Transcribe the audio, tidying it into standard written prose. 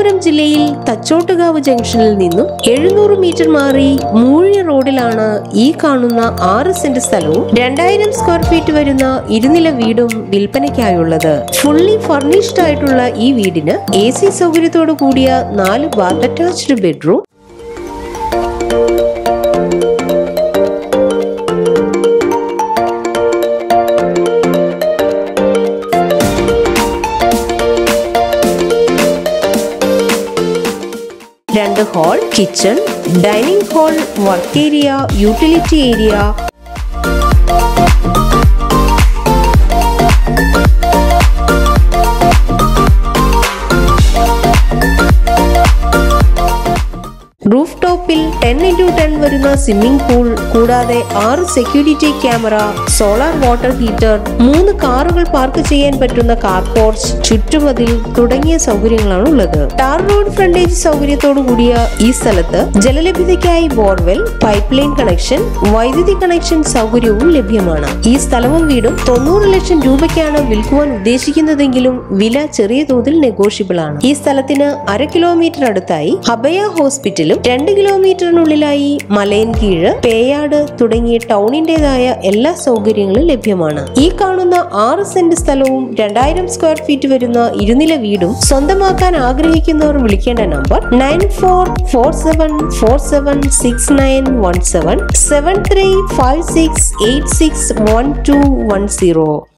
തിരുവനന്തപുരം ജില്ലയിൽ തച്ചോട്ടുകാവ് ജംഗ്ഷനിൽ നിന്നും 700 മീറ്റർ മാറി മൂഴി റോഡിലാണ് ഈ കാണുന്ന 6 സെന്റ് സ്ഥലവും 2000 സ്ക്വയർ ഫീറ്റ് വരുന്ന ഇരുനില വീടും വിൽപ്പനയ്ക്കായുള്ളത്. ഫുള്ളി ഫർണിഷ്ഡ് ആയിട്ടുള്ള ഈ വീടിന് AC സൗകര്യത്തോടു കൂടിയ 4 ബാത്ത് അറ്റാച്ച്ഡ് ബെഡ്റൂം, രണ്ട് hall, kitchen, dining hall, work area, utility area, roof ടോപ്പിൽ 10x10 വരുന്ന സ്വിമ്മിംഗ് പൂൾ, കൂടാതെ 6 security camera, solar water heater, 3 കാറുകൾ പാർക്ക് ചെയ്യാൻ പറ്റുന്ന കാർ പോർച്ച്, ചുറ്റുമതിൽ തുടങ്ങിയ സൗകര്യങ്ങളാണ് ഉള്ളത്. ടാർ റോഡ് ഫ്രണ്ടേജ് സൗകര്യത്തോടു കൂടിയ ഈ സ്ഥലത്ത് ജലലഭ്യതയ്ക്കായി ബോർവെൽ, പൈപ്പ് ലൈൻ കണക്ഷൻ, വൈദ്യുതി കണക്ഷൻ സൗകര്യവും ലഭ്യമാണ്. ഈ സ്ഥലവും വീടും 90 ലക്ഷം രൂപയ്ക്കാണ് വിൽക്കുവാൻ ഉദ്ദേശിക്കുന്നതെങ്കിലും വില ചെറിയ തോതിൽ നെഗോഷ്യബിൾ ആണ്. ഈ സ്ഥലത്തിന് 1/2 കിലോമീറ്റർ അടുത്തായി അഭയ ഹോസ്പിറ്റലും 2 കിലോമീറ്ററിനുള്ളിലായി മലയൻകീഴ്, പേയാട് തുടങ്ങിയ ടൗണിന്റേതായ എല്ലാ സൗകര്യങ്ങളും ലഭ്യമാണ്. ഈ കാണുന്ന 6 സെന്റ് സ്ഥലവും 2000 സ്ക്വയർ ഫീറ്റ് വരുന്ന ഇരുനില വീടും സ്വന്തമാക്കാൻ ആഗ്രഹിക്കുന്നവർ വിളിക്കേണ്ട നമ്പർ 9447476917 7356861210.